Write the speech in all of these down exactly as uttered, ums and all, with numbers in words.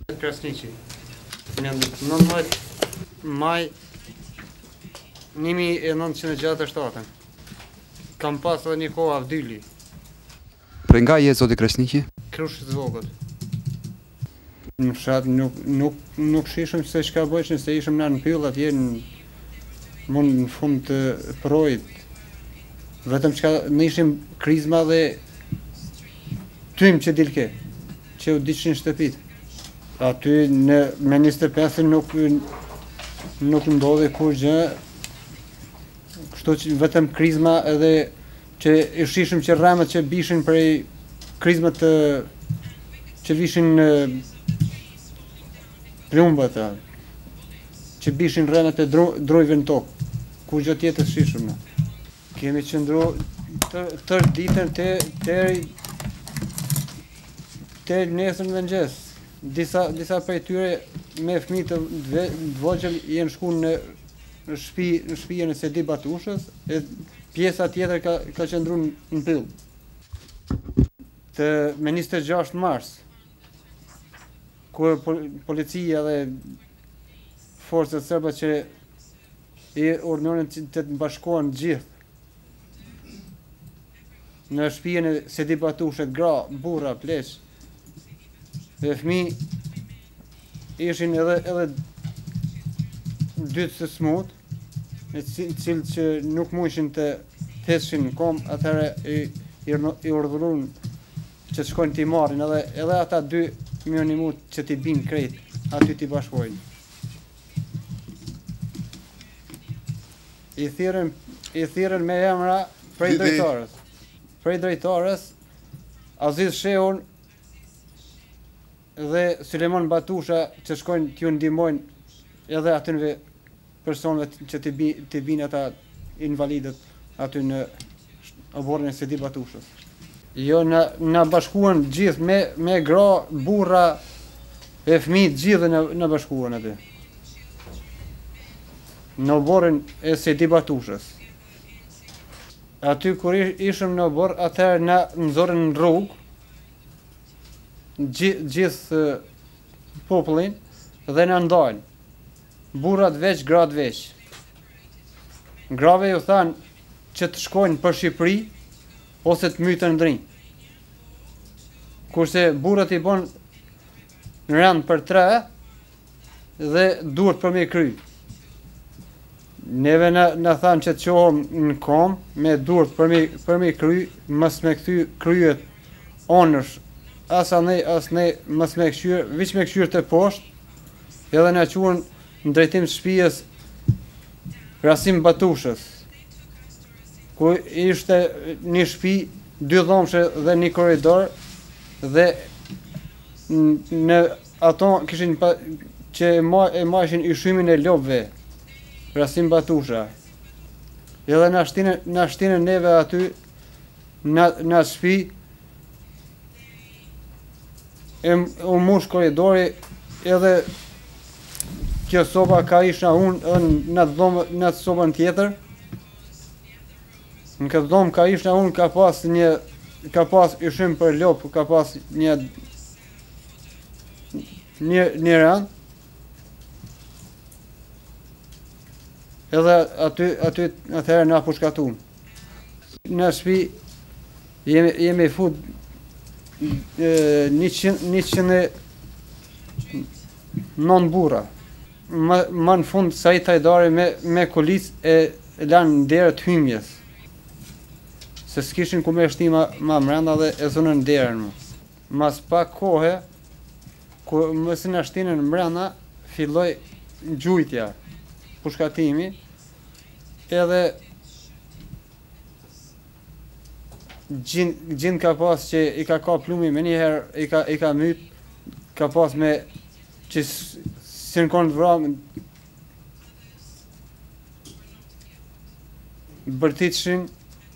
Krasniqi. Në nëntëmbëdhjetë maj një mijë e nëntëqind e gjashtëdhjetë e shtatë. Kam pas edhe një kohë avdyli. Prej nga je zoti Krasniqi? Krushës Vogët. Në fshat nuk nuk nuk shishëm se çka bëjshin, se ishëm na në pyll atje në mund në fund të projit. Vetëm çka ne ishim krizma dhe tym që dilke, që u diçin shtëpit. Aty në me njëzet e pesë nuk nuk ndodhi kur gjë, kështu që vetëm krizma edhe që i shishëm që rremët që bishin prej krizmat të që vishin plumbët, që bishin rremët e drujve në tokë, ku gjë tjetër shishëm në. Kemi qëndru tërë ditën të të nesër në mëngjes. Disa, disa prej tyre me fëmijë të vogjël jenë shku në shtëpi, në shtëpinë e Sedi Batushës, e pjesa tjetër ka, ka qëndru në pyll. Të me njëzet e gjashtë mars, kur policia dhe forcat serbe që i urdhëronin të të bashkohen gjithë në shtëpinë e Sedi Batushës, gra, burra, pleq, dhe fëmijë ishin edhe edhe dytë të smut, në cilë që nuk mundishin të theshin në kom, atëherë i, i, i urdhëruan që të shkojnë t'i marrin, edhe, edhe ata dy më animu që t'i binë krejt, aty t'i bashkojnë. I thirrën, i thirrën me emra prej drejtarës. Prej drejtarës, Aziz Shehun dhe Suleman Batusha që shkojnë t'ju ndihmojnë edhe atyve personëve që t'i bi, binë ata invalidët aty në oborrin e Sedi Batushës. Jo, na, na bashkuan gjithë me, me gra, burra e fëmijë gjithë në, në bashkuan aty. Në oborrin e Sedi Batushës. Aty kur ishëm në obor, atëherë na nxorën në rrugë, gjithë gjithë popullin dhe na ndajnë. Burrat veç, gratë veç. Grave ju thanë që të shkojnë për Shqipëri ose të mytën ndrinj. Kurse burrat i bën në rand për tre dhe duhet për me kry. Neve na, na thanë që të qohëm në kom me duhet për me, për me kry, mës me këthy kryet onësh. Asa ne, as ne mës me këshyr, viq me këshyr të poshtë, edhe na quan në drejtim të shtëpisë Rasim Batushës, ku ishte një shtëpi, dy dhomshe dhe një korridor, dhe në ato kishin pa, që e majshin ishymin e lopëve, Rasim Batusha. Edhe na shtinën, na shtinën neve aty në, në shtëpi, e u mush korridori, edhe kjo soba ka isha unë në në sobën tjetër. Në këtë dhomë ka isha unë ka pas një ka pas ishim për lopë, ka pas një një një rand. Edhe aty aty atëherë na pushkatuan. Në shtëpi jemi jemi fut njëqind e nëntë burra. Më, më në fund Said Hajdari me, me kulis e lanë derët hymjes. Se s'kishin ku me shtima ma mrenda dhe e zonën derën më. Mas pak kohë, ku mësë në shtinën mrenda, filloj gjujtja, pushkatimi, edhe gjind, gjind ka pas që i ka ka plumi me njëherë, i ka, i ka myt, ka pas me që si në konë të vramë, bërtitshin,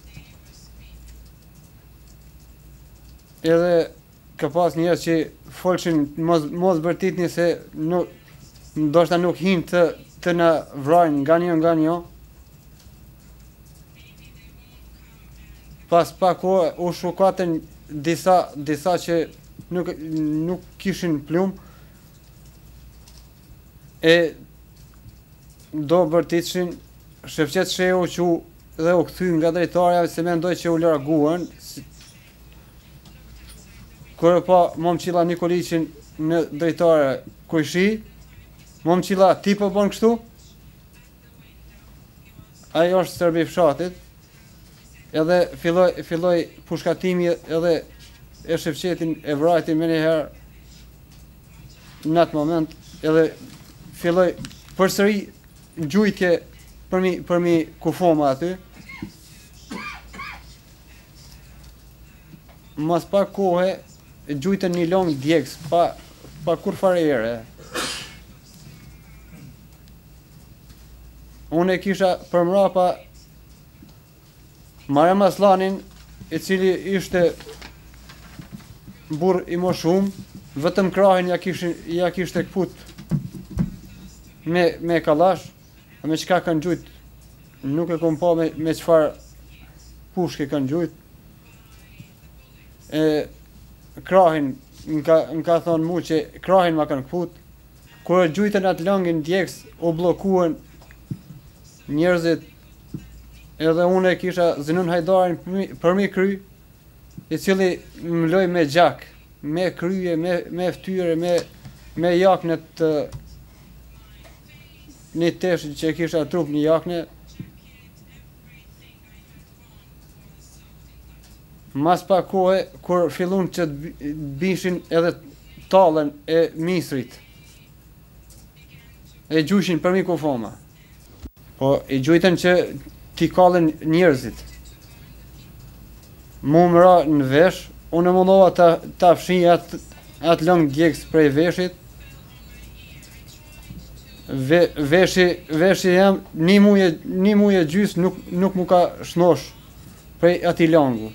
edhe ka pas njerëz që folshin mos, mos bërtitni se nuk, ndoshta nuk hin të, të na vrajnë nga një nga një. Pas pak kohë u shukatën disa, disa që nuk, nuk kishin plumb, e do bërtitshin Shefqet Shehu që dhe u kthy nga drejtarja se mendoj që u larguan. Kur e pa Momçilla Nikoliçin në drejtare Kujshi, Momçilla ti po bën kështu? Ai është serbi i fshatit. Edhe filloi filloi pushkatimi edhe e Shefqetin e vrajti më njëherë në atë moment, edhe filloi përsëri gjujtje për mi për mi kufoma aty. Mas pak kohe gjujtën një long djegës pa pa kur fare ere. Unë e kisha për mrapa Marem Aslanin, i cili ishte burr i moshum, vetëm krahin ja kishin ja kishte kput me me kallash, me çka kanë gjujt. Nuk e kom pa me me çfarë pushke kanë gjujt. E krahin m'ka m'ka thonë mu që krahin ma kanë kput. Kur e gjujtën atë langin djegës, u bllokuan njerëzit. Edhe unë e kisha Zinun Hajdarin për mi kry, i cili më loj me gjak, me kryje, me, me ftyre, me, me jakne të një tesh që kisha trup një jakne. Mas pak kohë, kur fillun që të bishin edhe tallën e misrit, e gjushin për mi kufoma. Po, i gjujten që t'i kallen njerëzit. Mu më ra në vesh, unë e mundova ta, ta fshin atë at lang djegës prej veshit. Ve, veshi, veshi jam, një muje, një muje gjys nuk, nuk mu ka shnosh prej ati langu.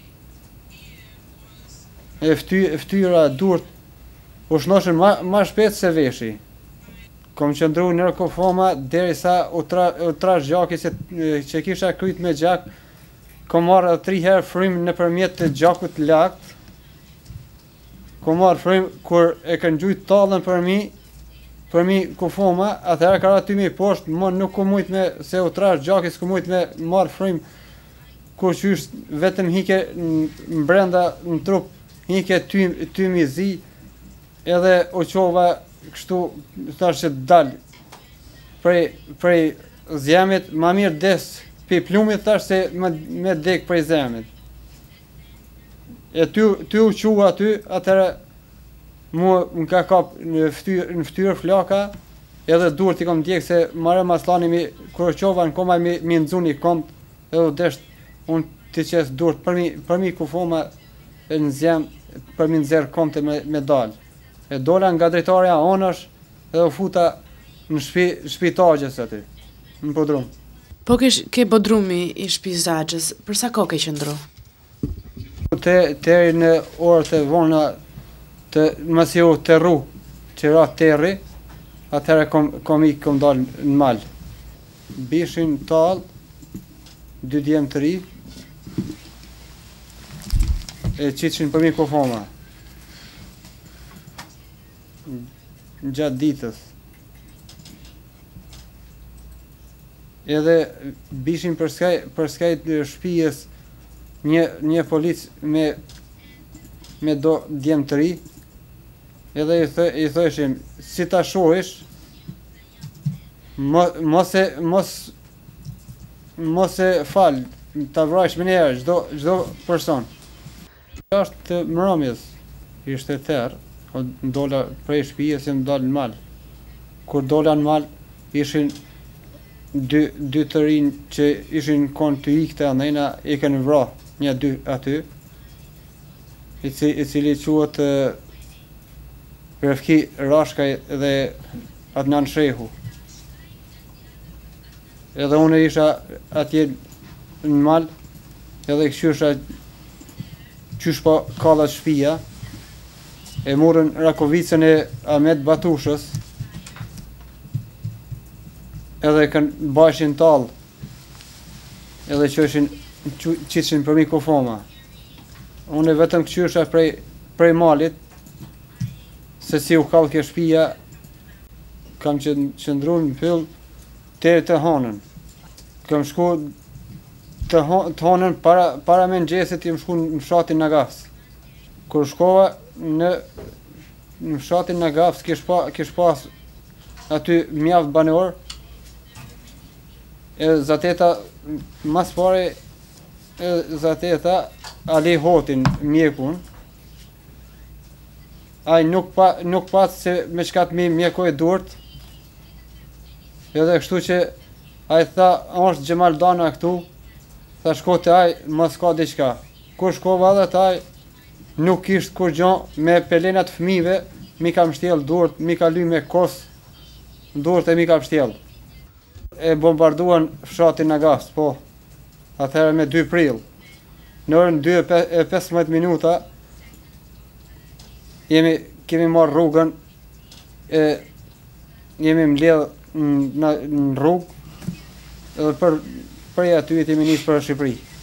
E fty, ftyra, durt, u shnoshen ma, ma shpet se veshi. Kom qëndru në kufoma deri sa u tra, u trash gjaki që, që kisha kryt me gjak. Kom marrë edhe tri herë frymë në përmjet të gjakut lakt. Kom marrë frymë kur e kanë gjujt tallën për mi, për mi kufoma, atëherë ka aty mi poshtë, më nuk ku mujt me, se u trash gjaki, s'ku mujt me marrë frymë, kur qysh vetëm hike në brenda në trup, hike ty, ty mi zi, edhe u qova kështu thash që dal prej prej zemit, ma mirë des pi plumit thash se me, me dek prej zemit. E ty ty u qua aty, atëherë mu më ka kap në fytyrë në fytyrë flaka, edhe dur t'i kom djeg se Marem Aslani mi kur qova në koma mi, mi nxuni komt, edhe u desht unë t'i qes dur për mi për mi kufoma e në zem, për mi nxerr komte me, me dal. E dola nga drejtarja onësh edhe u futa në shpi, shpitagjes aty, në podrum. Po kesh, ke podrumi i shpitagjes, për sa kohë ke qëndru? Te, teri në orët e vona të mësi u të rru, që ra terri, atëherë kom, kom i kom dalë në mal. Bishin talë, dy djemë të ri, e qitshin për mi kufoma. Gjatë ditës. Edhe bishin për skaj, për skajt shtëpisë një një polic me me do djem të ri. Edhe i thë, i thëshim si ta shohish, mos mos e mos mos e fal, ta vrajsh më njëherë çdo çdo person. Është të mbrëmjes, ishte therr. Dola prej shtëpisë më dal në mal. Kur dola në mal, ishin dy dy të rinj që ishin kon të ikte andajna i kanë vrarë një dy aty. I cili, i cili quhet Refki Rashkaj dhe Adnan Shehu. Edhe unë isha atje në mal, edhe këshysha qysh po kallat shtëpia. E morën Rakovicën e Ahmet Batushës, edhe kanë bashin tallë, edhe qëshin qitshin për mi kufoma. Unë vetëm këqysha prej, prej malit, se si u kallë kjo shtëpia, kam qëndru në pyll deri të Hanën. Kam shku të, të Hanën para, para mëngjesit jem shku në fshatin Nagafs. Kur shkova në, në fshatin Nagafs kish, pa, kish pas aty mjaft banor, e zateta mas pare e zateta Ali Hotin mjekun. Ai nuk pa nuk pas se me çka të mi mjekoj durt. Edhe kështu që ai tha, është Gjemaldana këtu. Tha shko te ai, mos ka diçka. Kur shkova edhe te ai, nuk kishte kur gjë me pelenat fëmijëve, mi kam shtjell durt, mi ka ly me kos durt e mi kam shtjell. E bombarduan fshatin Nagafs, po. Atëherë me dy prill. Në orën dy e pesëmbëdhjetë minuta jemi kemi marrë rrugën e jemi mbledh në, në rrugë edhe për për aty jemi nisë për Shqipëri.